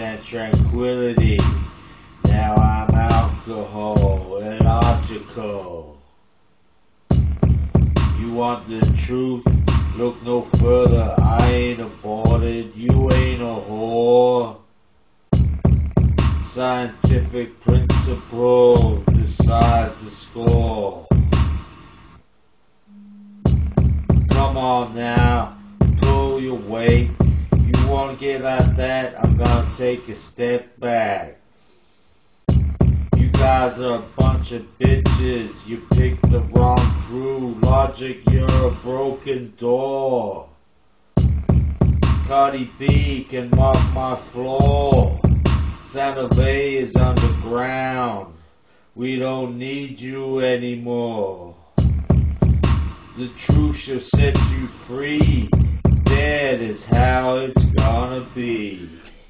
and tranquility. Now I'm alcohol and logical. You want the truth? Look no further. I ain't aborted. You ain't a whore. Scientific principle decides the score. Come on now, pull your weight. You wanna get at that? I'm gonna take a step back. You guys are a bunch of bitches. You picked the wrong crew. Logic, you're a broken door. Cardi B can mark my floor. Santa Fe is underground. We don't need you anymore. The truth shall set you free. That is how it's gonna be.